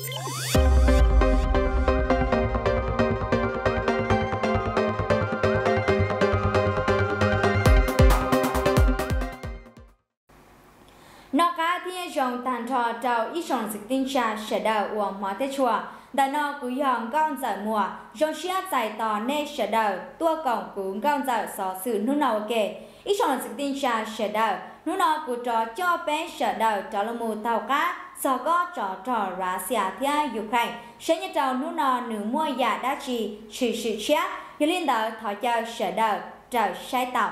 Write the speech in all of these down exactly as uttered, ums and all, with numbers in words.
nó cá thiên dòng tàn trò trào ít dòng dịch tinh trà sẽ đào uổng hóa thế chùa đã nó cú dòng con giải mùa dòng xia giải tỏ nê sẽ đào tua cổng cú con giải xó sự nụ nào kể ít dòng dịch tinh trà sẽ đào nụ nào cú trò cho bé sẽ đào trò là mù tàu cá xó có trò trò rá xia thia Ukraine sẽ nhớ trò nụ nào nửa mua giả đá trì sự sự chết như liên đạo thọ cho sẽ đào trào sai tàu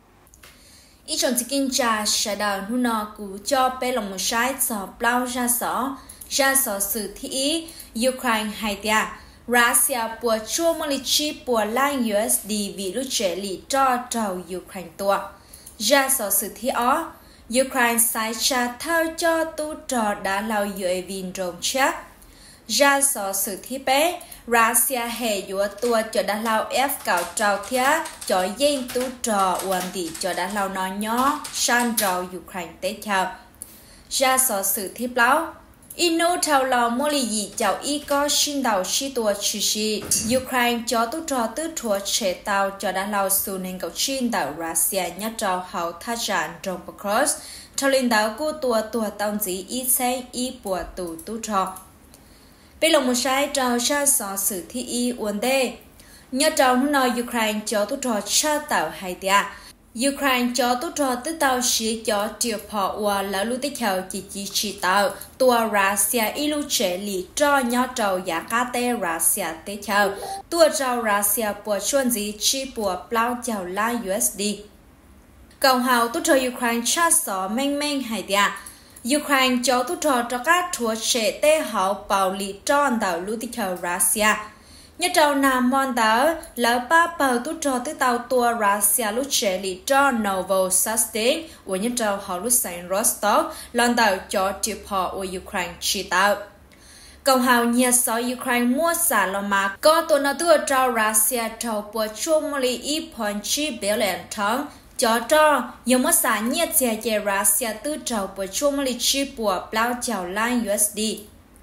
ít chọn chicken trà sẽ đào nu nọ cú cho bé lòng một trái sọ bao ra sọ ra sọ sự thi Ukraine hay tia Russia bùa chua molichi bùa lang u ét đê vì lúc trẻ lì cho trào Ukraine tua ra sọ sự thi ó Ukraine sai cha thao cho tu trò đã lao u a vê rồng chắc ra sọ sự thi bé Russia hệ dùa tua cho đã lao ép cào trào thía cho yên tu trò uẩn đi cho đã lao nó nhỏ san trào Ukraine tế chào ra sọ sự thi báo inu thao lao mô lì gì chào y có xin đầu si tua chi si Ukraine cho tu trò tư thua chế tàu cho đã lao su nên cầu xin đầu Russia nhắc trào hậu tha tràn trong Pokros thao linh đạo của tua tua tàu dĩ y xây y bùa tù tu trò bây lòng một sai trào ra sọ sự thi y uốn đê nhớ trào nó nói Ukraine cho tu trò cha tạo hay tia Ukraine cho tu trò tư tàu sĩ cho triều phò và lỡ lưu tích hậu chỉ chỉ chỉ tạo tua Russia y lưu trẻ lì cho nhớ trào giá cá tê Russia tế chào tua trào Russia bùa chuan gì chi bùa plau chào la u ét đê cộng hào tu trò Ukraine cha sọ mênh mênh hay tia Ukraine cho tu trò cho các thua trẻ tê hậu bảo lý tròn đảo lưu tích hậu Russia nhớ trào nam mòn đảo là ba bảo tu trò tới tàu tua Russia lúc trẻ lý tròn Novosibirsk của nhớ trào hậu lúc sáng Rostov lòn đảo cho triệp họ của Ukraine chỉ tạo cộng hào nhà sáu Ukraine mua xả lò mà có tuần nào tua trào Russia trào bùa chung mô lý y phòn chi béo lẹn thắng cho cho nhiều mất xả nhiệt chè chè Russia tư trào bởi chung lịch chi bùa bao chào lan u ét đê.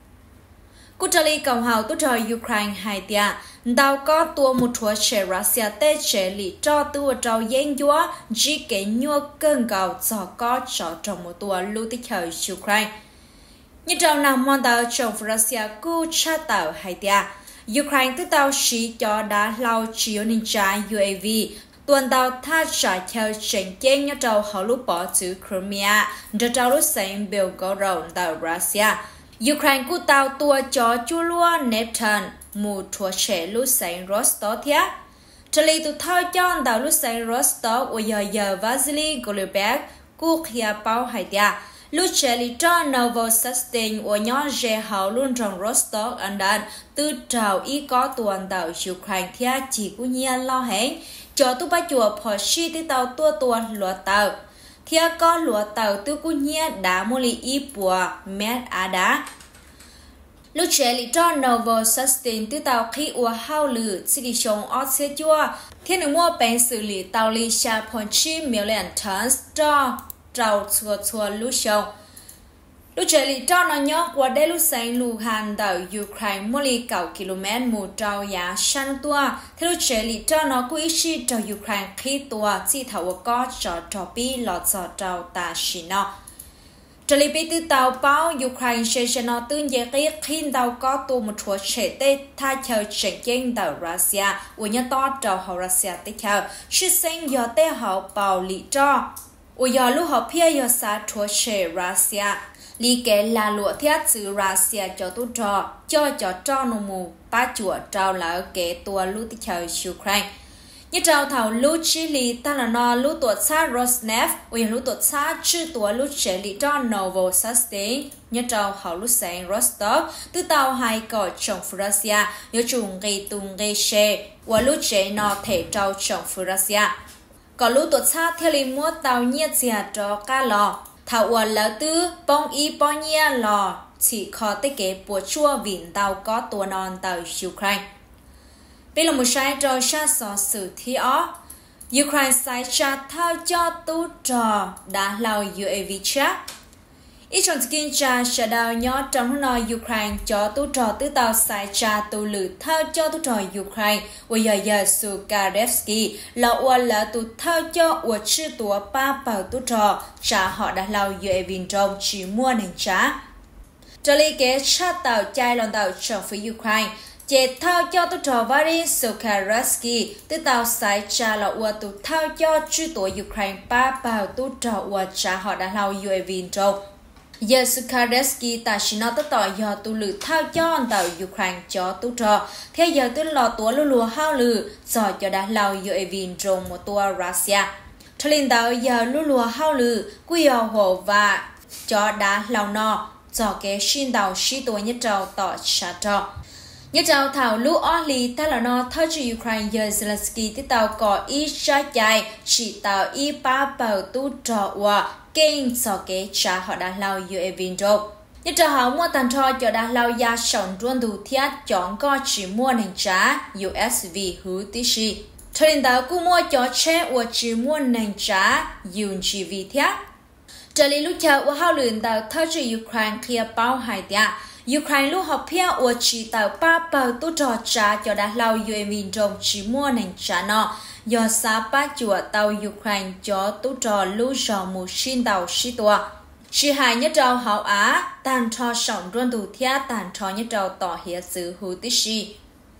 Cụ trả lý cộng hào tư trào Ukraine hai tia, đào có tua một thua chè Russia tê chè lý cho tua trào yên dúa chỉ kế nhua cơn gạo cho có cho trong một tua lưu tích hợp Ukraine. Như trào nằm mòn đào trong Russia cụ cha tạo hai tia, Ukraine tư tàu sĩ cho đã lao chiếu ninja u a vê tuần tàu tha trả theo trình kiến nhớ trâu họ lúc bỏ chữ Crimea cho trâu lúc sáng biểu có rộng tàu Russia Ukraine của tàu tua cho chú lua Neptun mù thua trẻ lúc sáng Rostov thia trở lý tụ thao cho tàu lúc sáng Rostov ở giờ giờ Vasily Golubek của khía bao hải tia lúc trẻ lý cho Novosibirsk ở nhóm dễ hậu luôn trong Rostov ấn đàn từ trào y có tuần tàu Ukraine thia chỉ của nhiên lo hẹn cho tu ba chùa phò si tới tàu tua tua lúa tàu thia có lúa tàu từ cu nhia đá mô li y bùa mét á đá lúc trẻ lý cho Novosibirsk từ tàu khi ua hao lử chỉ đi trồng ót xe chua thiên được mua bánh xử lý tàu li xa phòn chi million tons cho trâu chua chua lúc trồng lúc trẻ lý cho nó nhóc qua đây lúc sáng lù hàn đảo Ukraine mỗi lý cầu km một trâu giá săn tua thế lúc trẻ lý cho nó quý chi trâu Ukraine khi tua chỉ thầu có cho trò pi lọt cho trâu ta xí nó trở lý bị từ tàu báo Ukraine sẽ cho nó tương dễ cái khi tàu có tua một chuột trẻ tê thay theo trận chiến đảo Russia của nhà to trâu hậu Russia tiếp theo sự sinh do tê hậu bảo lý cho của giờ lúc họ phía giờ xa chuột trẻ Russia lý kế là lụa thiết chữ Russia cho tu trò cho cho cho nô mù ba chùa trao là kế tua lưu tích hợp Ukraine như trao thảo lưu chi lý ta là nó lưu tuột xa Rosneft và lưu tuột xa chữ tua lưu chế lý cho Novosibirsk như trao hảo lưu sáng Rostov từ tàu hai cỏ trong Russia như trùng gây tung gây xe và lưu chế nó thể trao trong Russia có lưu tuột xa theo lý mua tàu nhiệt dìa cho ca lò thảo uẩn là tư bông y bông nhia lò chỉ khó tới kế bùa chua vịn tàu có tua non tàu Ukraine. Bây là một sai trò xa xó sự thi ó Ukraine sai cha thao cho tu trò đã lao u a vê chắc ít trong skin cha sẽ đào nhớ trong nó Ukraine cho tu trò tứ tàu sai cha tu lử thao cho tu trò Ukraine và giờ giờ su Karevsky là ua là tu thao cho ua chữ tua ba bảo tu trò cha họ đã lao về viên trong chỉ mua nền trả trở lại cái cha tàu chai lon tàu trong phía Ukraine chế thao cho tu trò Vary Sukharovsky tứ tàu sai cha là ua tu thao cho chữ tua Ukraine ba bảo tu trò ua cha họ đã lao về viên trong giờ Sukharovsky ta chỉ nói tới tỏi giờ tu lử thao cho tàu Ukraine cho tu trò thế giờ tu lò tua lù lùa hao lử cho cho đã lao giờ evin trong một tua Russia cho nên tàu giờ lù lùa hao lử quy hồ và cho đã lao no cho cái xin tàu sĩ tua nhất trâu tỏ trả trò nhất trâu thảo lũ oli ta là no thao cho Ukraine giờ Zelensky tới tàu có ít sát chạy chỉ tàu ít ba bảo tu trò và kinh so kế trả họ đã lao u a vin đâu. Nhất trò họ mua tàn trò cho đã lao ya sống ruộng đủ thiết chọn có chỉ mua nền trả u ét vê hữu tí sĩ. Cho nên đó cũng mua cho chế và chỉ mua nền trả u giê vê thiết. Trở lại lúc chờ và hao luyện tàu thao cho Ukraine kia bao hai tía. Ukraine lúc học phía và chỉ tàu ba bảo tu trò trả cho đã lao u a vin trong chỉ mua nền trả nó. Do xa ba chùa tàu Ukraine cho tu trò lưu trò mù xin tàu sĩ tùa. Chỉ hai nhất trò hậu Á, tàn trò sống ruộng đủ thiết tàn trò nhất trò tỏ hiệp sự hữu tí sĩ.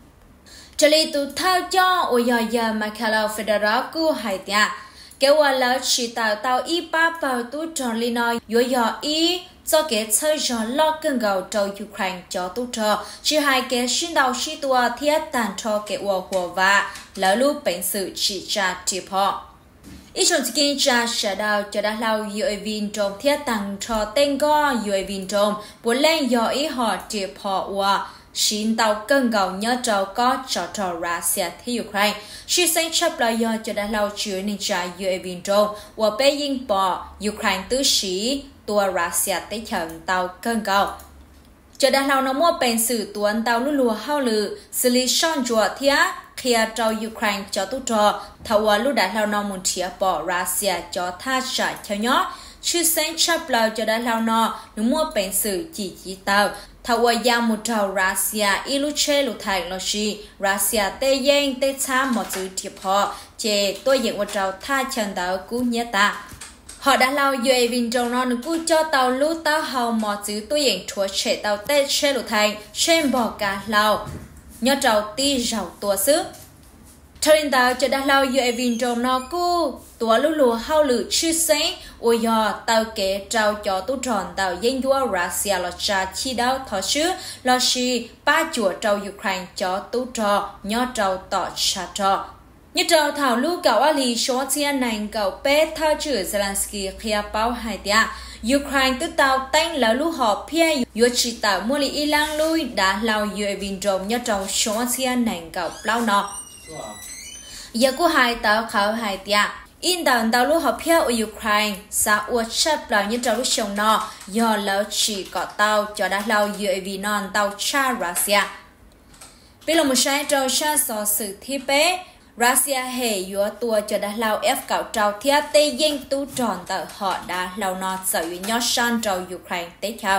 Trở lý tù thao cho ổ dò giờ mà khá lâu Federal cú hai tía. Kéo qua lâu chỉ tàu tàu y ba bảo tu trò lý nói dỗ dò y do kế chơi gió lo cơn gầu trâu Ukraine cho tu trò. Chỉ hai kế xin tàu sĩ tùa thiết tàn trò kế ua hồ và lỡ lúc bệnh sự chỉ trả tiếp họ. Ít trong skin cha sẽ đào cho đã lao u a vin trong thiết tăng cho tên go u a vin trong bốn lên do ý họ tiếp họ và xin tàu cân gầu nhớ trâu có cho trò Russia thì Ukraine. She sinh chấp là do cho đã lao chứa nên trả u a vin trong và bê dinh bỏ Ukraine tứ sĩ tua Russia tới chồng tàu cân gầu. Cho đã lao nó mua bệnh sự tuần tàu lù lùa hao lử xử lý son chùa thiết khi trao Ukraine cho tu trò thảo quả lúc đã lao nó muốn chia bỏ Russia cho tha trả theo nhó chứ sáng chấp lao cho đã lao nó nó mua bệnh sự chỉ chỉ tàu thảo quả giang một trào Russia y lúc chê lúc thành lo xì Russia tê yên tê xa một chữ thiệp họ chê tôi dựng một trào tha chân tàu cú nhé ta. Họ đã lao u a vin trong nó nó cú cho tàu lũ tàu hầu một chữ tôi dựng chúa chế tàu tê chê lúc thành trên bỏ cả lao nhớ trào ti rào tua xứ. Cho nên tàu cho đã lao u a vin trong nó cú tua lũ lùa hao lử chư sáng ôi dò tàu kế trao cho tu tròn tàu dân dua Russia lo trả chi đau thọ chứ lo xì ba chùa trao Ukraine cho tu trò nhớ trao tỏ trả trò. Như trao thảo lũ cậu á lì số thiên này cậu bé thao chữ Zelensky khía bao hai tía. Ukraine tự tàu tanh là lũ họ phía yếu chỉ tạo mua lì y lang lui đã lao u a vin trong nhớ trao số thiên này cậu bao nọ. Giờ cô hai tàu khảo hai tía. In đàn tàu lũ họ phía ở Ukraine xã uất chấp là như trao lũ sông nọ do lỡ chỉ có tàu cho đã lao u a vin non tàu cha Russia. Bây giờ một sai trao xa so sự thi bé Russia hề yếu tua cho đã lao ép cạo trao thiết tây dân tu tròn tờ họ đã lao nọ sở yếu nhó san trao Ukraine tế theo.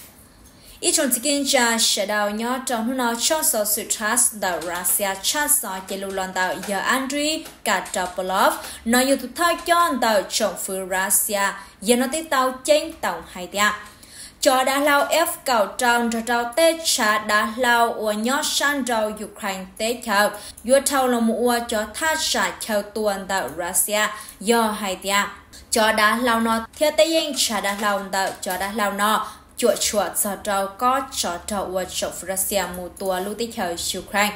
Ít trong skin cha sẽ đào nhó trong hôn nó cho sở sự trust đào Russia chát sở chế lưu loạn tàu giờ Andriy Katapolov nói yếu tụ thao cho tàu trong phương Russia giờ nó tới tàu chênh tổng hai tia. Cho đã lao ép cạo trao cho trao tế trả đã lao ua nhó san trao Ukraine tế theo yếu thao là một ua cho thác trả theo tuần tàu Russia do hai tia. Cho đã lao nó theo tế yên trả đã lao tàu cho đã lao nó chuột chuột cho trao có cho trao ua cho Russia một tua lưu tế theo Ukraine.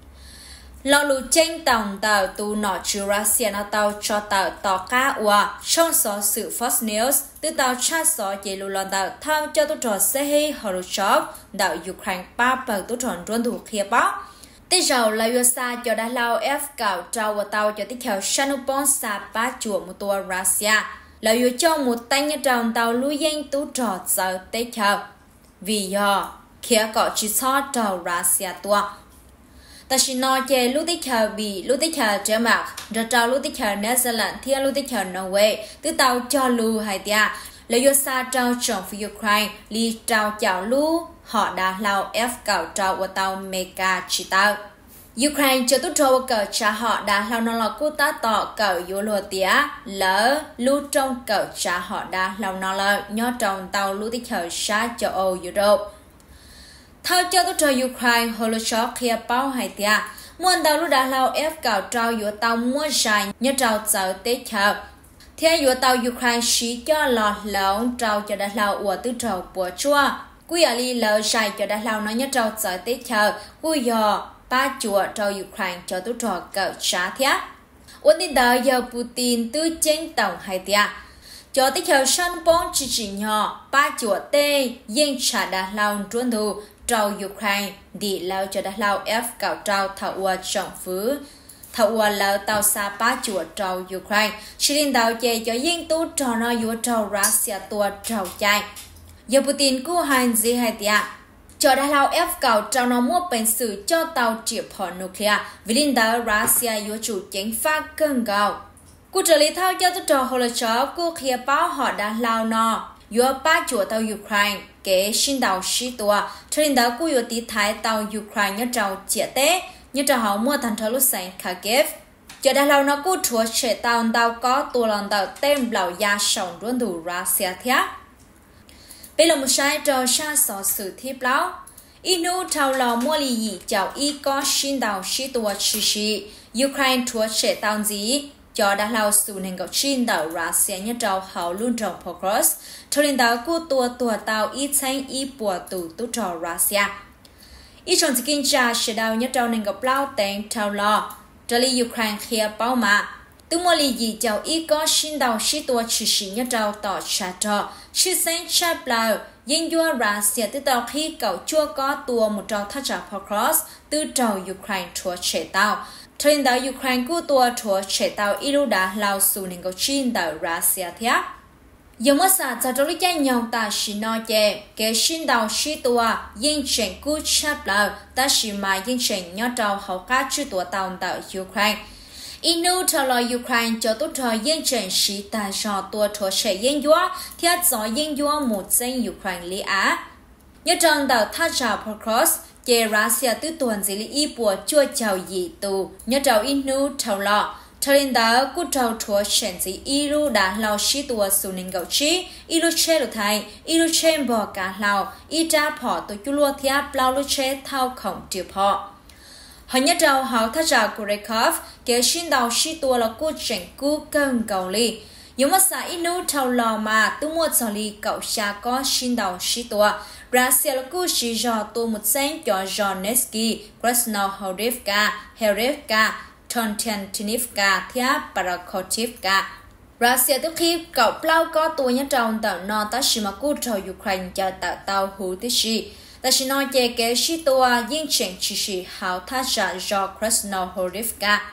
Lo lù tranh tổng tàu tu nọ chữ Russia nó tàu cho tàu tỏ cá ua trong số sự Fox News từ tàu chat số chế lưu loạn tàu tham cho tu trò Sergei Horoshov đạo Ukraine ba bằng tu tròn ruộng thủ khía báo. Tế giàu là u ét a cho đã lao ép cạo trao vào tàu cho tiếp theo Shanupon xa ba chùa một tua Russia là u cho một tay như tròn tàu lưu danh tu trò giờ tiếp theo vì do khía cọ chỉ so trò Russia tua. Ta chỉ nói về lúc tích hợp bị lúc tích hợp Denmark, rồi trao lúc tích hợp New Zealand, thì lúc tích hợp Norway, từ tàu cho lưu hai tia. Lấy yo sa trao chồng phía Ukraine li trao chào lũ họ đã lao F cào trao của tàu Mega chỉ tao. Ukraine cho tốt trâu cờ cha họ đã lao nó là cô ta tỏ cờ yếu lùa tía lỡ lũ trong cờ cha họ đã lao nó là nhó trong tàu lũ tích hợp xa châu Âu Europe. Thao cho tốt trâu Ukraine hồi lũ chó kia bao hai tía muôn tàu lũ đã lao F cào trao yếu tàu mua dài nhớ trao chờ tế chờ. Theo yếu tàu Ukraine xí cho lọt lợn trao cho đã lao ủa tư trâu bùa chua. Quy ở li lỡ dài cho đã lao nó nhớ trao chờ tế chờ. Quy dò ba chùa cho Ukraine cho tốt trò cờ trả thiết. Ổn định đó giờ Putin tư chiến tổng hai tia. Cho tích hợp sân bóng chỉ chỉ nhỏ ba chùa tê yên trả đã lao truân thù cho Ukraine đi lao cho đã lao F cào trao thảo ua trọng phứ. Thảo ua lao tàu xa ba chùa cho Ukraine. Chỉ định đạo chê cho yên tú cho nó yếu cho Russia tua trao chạy. Giờ Putin cứu hành gì hai tia. Cho đã lao F cào trao nó mua bệnh sử cho tàu triệp họ nuclear vì linh đạo Russia yếu chủ chính phát cân gạo. Cụ trợ lý thao cho tốt trò hồ là chó cụ khía báo họ đã lao nó yếu ba chùa tàu Ukraine kế xin đào sĩ tùa cho linh đạo cụ yếu tí thái tàu Ukraine nhớ trao chia tế nhớ trao họ mua thành thơ lúc sáng Kharkiv. Cho đã lao nó cụ chúa trẻ tàu tàu có tùa lòng tàu tên lão gia sống ruân thủ Russia thiết. Bây là một sai trò xa xó sự thiếp lão. Inu thao lò mua lì dì chào y có xin đào sĩ tùa chỉ sĩ. Ukraine thua trẻ tàu gì. Cho đã lao sự nên gạo xin đào Russia nhớ trao hào luôn trong progress. Cho nên đào cụ tùa tùa tàu y chanh y bùa tù tù trò Russia. Y trong dịch kinh tra sẽ đào nhớ trao nên gạo lao tên thao lò. Cho lý Ukraine khía bao mà. Từ mua lì dì chào y có xin đào sĩ tùa chỉ sĩ nhớ trao tỏ trả trò. Chứ sáng chạp lao. Yên dùa Russia từ tàu khi cậu chua có tùa một trò thắt trả progress từ trò Ukraine thua trẻ tàu. Cho nên đảo Ukraine cứu tùa thua trẻ tàu y lưu đã lao xu nên gạo chín đảo Russia thiết. Giờ mất xa cho trò lý chạy nhau ta xí nói chê kế xin đảo xí tùa yên chênh cứu chạp lao ta xí mà yên chênh nhớ trò hậu cá chư tùa tàu đảo Ukraine. Inu thảo lo Ukraine cho tốt trò yên chênh xí ta cho tùa thua trẻ yên dùa thiết gió yên dùa một danh Ukraine lý á. Nhớ trong đảo thắt trả progress chê Russia tư tuần dĩ lý y bùa chua chào dì tù nhớ trào inu thảo lọ. Thảo lên đó cú trào thua chuyển dĩ y lưu đã lao xí tùa xù nên gạo trí y lưu chê lưu thay y lưu chê bò cả lao y tra phỏ tùa chú lua thiáp lao lưu chê thao khổng triệp họ. Họ nhớ trào hào thắt trả Kurekov kế xin đào xí tùa là cú chuyển cú cân gạo ly. Dù mất xa inu thảo lọ mà tu mua cho ly cậu xa có xin đào xí tùa. Russia là cú sĩ dò tù một danh cho Donetsky, Krasnohorivka, Herivka, Tontentinivka, Thia Parakotivka. Russia tức khi cậu plau có tù nhá trong tàu no ta xí mà cú trò Ukraine cho tạo tàu hữu tích sĩ. Ta xí nói chê kế sĩ tùa yên chênh chỉ sĩ hào thác trả do Krasnohorivka.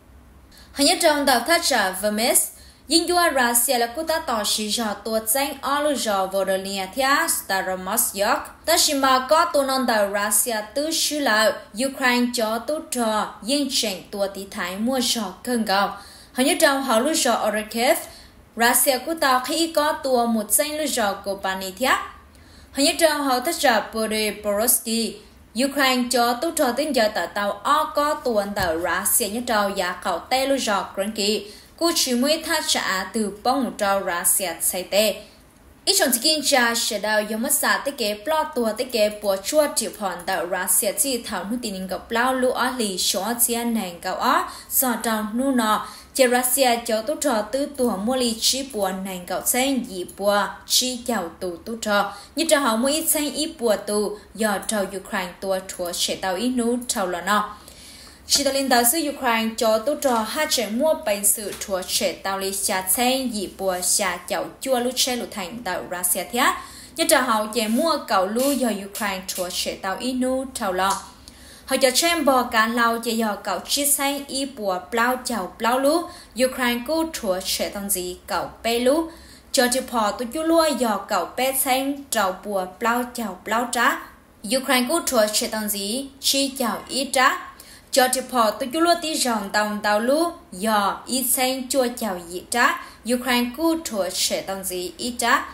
Họ nhá trong tàu thác trả Vermes. Nhưng dùa Russia là cú ta tỏ sĩ dò tùa danh ở lưu dò Volodymyr Thia Staromosyok. Ta xí mà có tù nôn tàu Russia tư sư lão Ukraine cho tốt trò yên chênh tùa tí thái mua dò cân gạo. Họ nhớ trong họ lưu dò Orikhev, Russia cú tàu khi có tùa một danh lưu dò của Pani Thia. Họ nhớ trong họ thất trả Bore Borovsky, Ukraine cho tốt trò tính giờ tạo tàu ở có tùa tàu Russia nhớ trong giá khẩu tê lưu dò Krenki. Cú chỉ mới thắt trả từ bóng một trò Russia xây tê. Ít trong kinh tra sẽ đào giống mất xa tới kế plot tùa tới kế bùa chua triệp hòn tạo Russia chỉ thảo nụ tình gặp lao lưu ở lì xóa chiên nền gạo ó do trong nụ nọ. Chế Russia cho tốt trò tư tùa mua lì chi bùa nền gạo xanh dì bùa chi chào tù tốt trò. Như trò họ mua ít xanh ít bùa tù do trò Ukraine tùa thua sẽ tàu ít nụ trào lọ nọ. Chỉ tàu linh đạo sư Ukraine cho tốt trò hát trẻ mua bệnh sự thua trẻ tàu lý xa xanh dì bùa xa chào chua lưu chế lưu thành tàu Russia thiết. Như trò họ trẻ mua cậu lưu do Ukraine thua trẻ tàu ít nụ trào lọ. Họ cho chém bò cả lao chỉ do cậu chi xanh y bùa plau chào plau lú Ukraine cú thua trẻ tàu gì cậu bê lú. Cho chỉ phò tụi chú lua do cậu bê xanh trào bùa plau chào plau trá. Ukraine cú thua trẻ tàu gì chi chào y trá. Cho chỉ phò tụi chú lua tí rộng tàu tàu lú do y xanh chua chào y trá. Ukraine cú thua trẻ tàu gì y trá.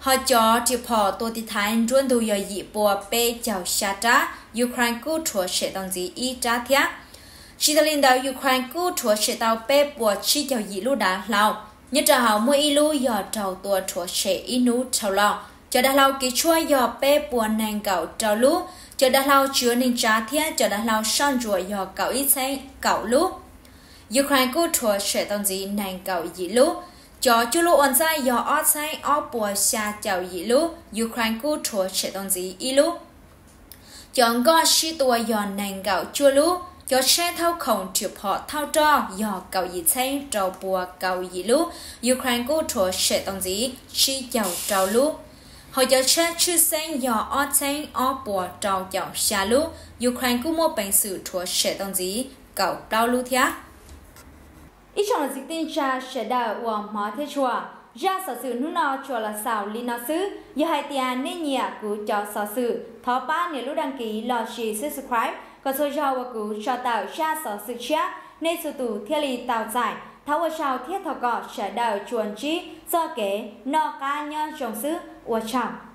họ cho chỉ bỏ tôi thì thái luôn đủ giờ dị bùa bê chào xa trả Ukraine cứu chúa sẽ đồng gì ý trả thiệt chỉ là lãnh đạo Ukraine cứu chúa sẽ tàu bê bùa chỉ chào dị lưu đã lao nhất là họ mua ý lưu giờ trâu tua chúa sẽ ý nú trâu lao cho đã lao ký chúa giờ bê bùa nàng cậu trâu lú cho đã lao chứa nên trả thiệt cho đã lao son rùa giờ cậu ý xây cậu lú Ukraine cứu chúa sẽ đồng gì nàng cậu dị lú cho chú lũ ổn ra do ở sai ở bùa xa chào dị lũ Ukraine cứu chúa sẽ đồng gì ý lũ chọn có sĩ tua do nàng gạo chua lũ cho xe thao khổng chụp họ thao cho do cậu dị xây trâu bùa cậu dị lũ Ukraine cứu chúa sẽ đồng gì sĩ chào trâu lũ họ cho xe chư xây do ở sai ở bùa trâu chào xa lũ Ukraine cứu mua bệnh sự chúa sẽ đồng gì cậu đau lũ thiá ít trong dịch tin cha sẽ đào của mọi thế chùa ra sở sự nút nào chùa là sao li nào xứ giờ hai tiền nên nhẹ của cho sở sự thọ ba nếu lúc đăng ký là chỉ subscribe có số giàu và của cho tạo ra sở sự chat nên sự tụ thiết lý tạo giải tháo ở sau thiết thọ cọ sẽ đào chuồn trí do kế nọ cá nhân trong xứ của chào